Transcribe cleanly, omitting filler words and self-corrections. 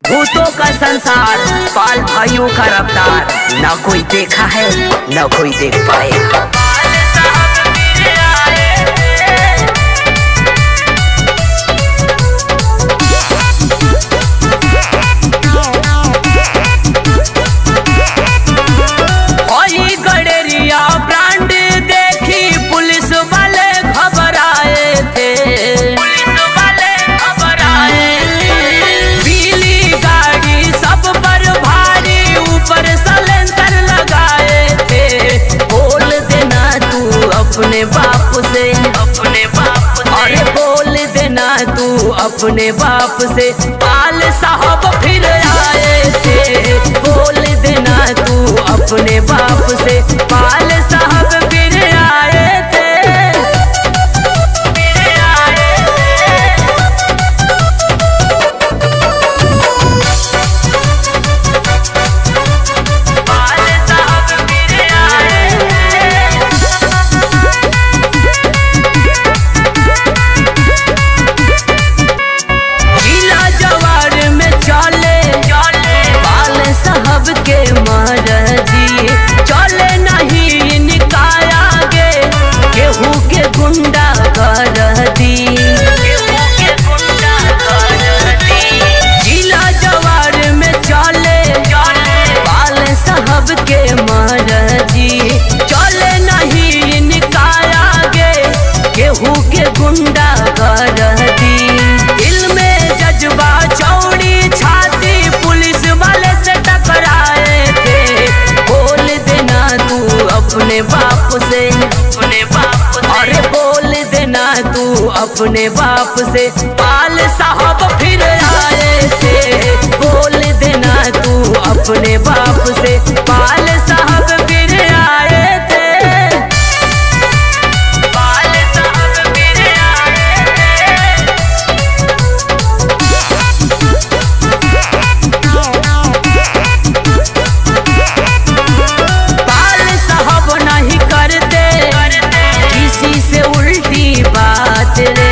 भूतों का संसार, पाल भाइयों का रफ्तार, ना कोई देखा है ना कोई देख पाएगा। अपने बाप से, अरे बोल देना तू अपने बाप से, पाल साहब फिर आए थे। बोल देना तू अपने बाप से, पाल साहब फिर आए थे। चले नहीं निकाया गे केहू के गुंडा कर दी, जिला जवार में चले पाल साहब के महाराजी। चले नहीं निकाया गे केहू के गुंडा कर दी। दिल में जज्बा चौड़ी छाती पुलिस वाले से टकराए थे। बोल देना तू अपने बाप से, अरे बोल देना तू अपने बाप से, पाल साहब फिर आए थे। बोल देना तू अपने बाप से, पाल साहब फिर आए थे। पाल साहब फिर आए थे। पाल साहब नहीं करते किसी से उल्टी बात रे।